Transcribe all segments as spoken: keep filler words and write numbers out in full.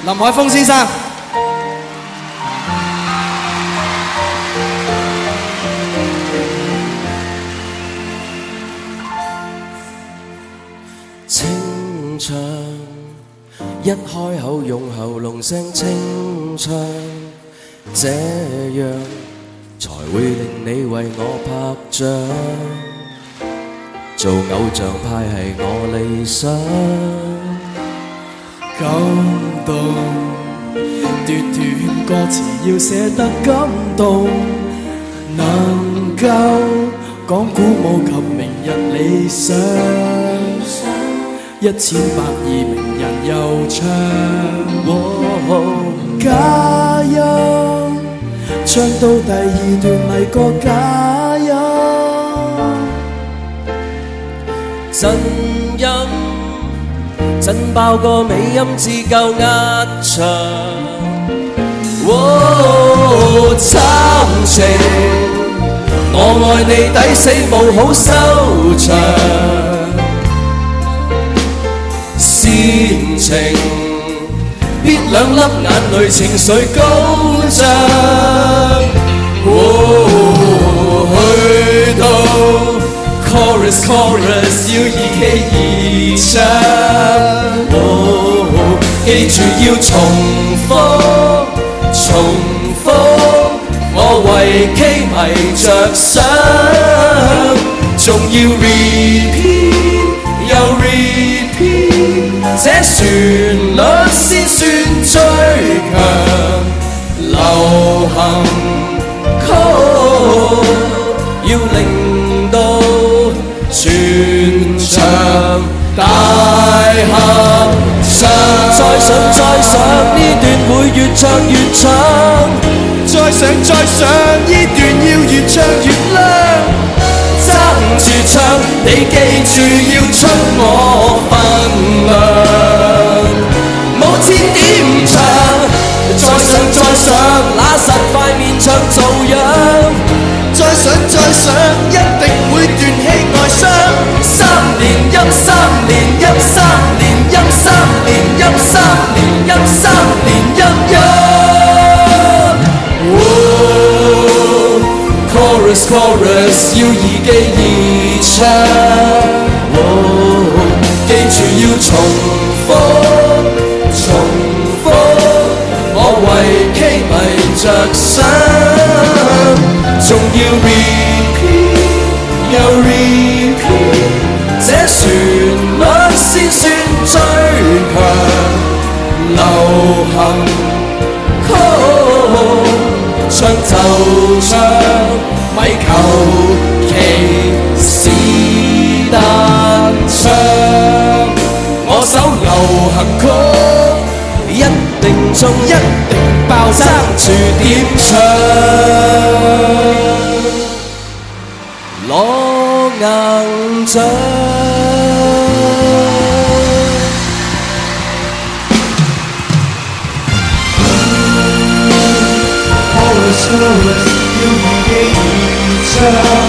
林海峰先生。 清唱，一開口用喉嚨聲清唱，這樣才會令你為我拍掌。做偶像派係我理想， 感動，段段歌詞要寫得感動，能夠講鼓舞及明日理想，一千百二名人又唱，假音唱到第二段嚟個假音。 真音震爆個尾音至夠壓場，哦，慘情，我愛你抵死冇好收場，煽情，必兩粒眼淚情緒高漲，哦，去到Chorus chorus 要二期二唱，哦，記住要重複重複，我為 K 迷着想，仲要 repeat 又 repeat， 這旋律先算最強，流行曲要令到全場大合唱，再上再上呢段會越唱越長，再上再上呢段要越唱越亮，爭住唱你記住要出我份量，冇錢點唱，再上再上揦實塊面唱做樣，再上再上一定會斷氣外傷，三連音三連音三連音三連音三連音三連音音，哦，chorus chorus 要易記易唱，哦，記住要重複重複，我為 K 迷着想，仲要 repeat 又 repeat， 這旋律先算最強，流行曲唱就唱，咪求其是但唱，我首流行曲一定中一定爆，爭住點唱。攞硬獎。Chorus chorus 要易記易唱，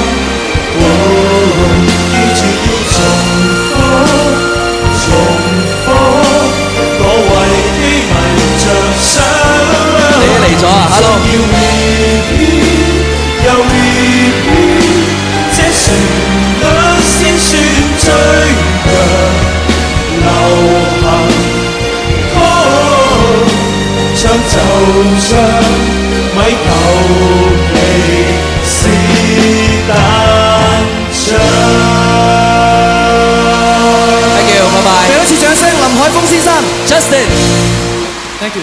記住要重複重複，我為你迷着想。你嚟咗啊 ，Hello。要 repeat 又 repeat。這旋律先算最強，流行曲唱就唱，咪求其是但唱。Thank you， 拜拜。 俾一次掌聲，林海峰先生 ，Justin。Thank you。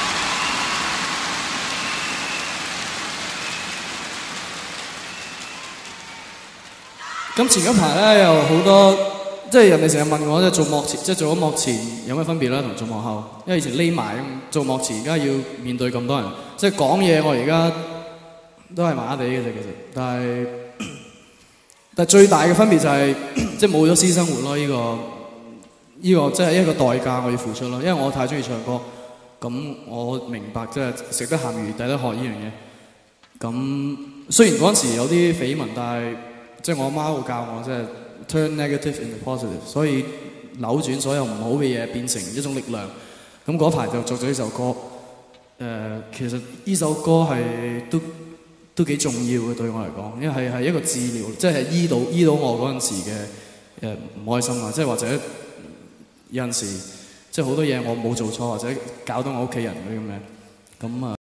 咁前嗰排咧有好多，即係人哋成日問我即係做幕前，即係做咗幕前有咩分別啦，同做幕後。因為以前匿埋咁做幕前，而家要面對咁多人，即係講嘢我而家都係麻麻地嘅啫，其實。但係但係最大嘅分別就係、是、即係冇咗私生活咯，呢、這個呢、這個即係一個代價我要付出咯。因為我太中意唱歌，咁我明白即係食得鹹魚抵得渴呢樣嘢。咁雖然嗰陣時有啲緋聞，但係即係我阿媽會教我，即係 turn negative into positive， 所以扭轉所有唔好嘅嘢變成一種力量。 咁嗰排就作咗呢首歌。誒、呃，其實呢首歌係都都幾重要嘅對我嚟講，因為係係一個治療，即係醫到醫到我嗰陣時嘅誒唔開心啊，即係或者有陣時即係好多嘢我冇做錯，或者搞到我屋企人嗰啲咁樣，咁啊。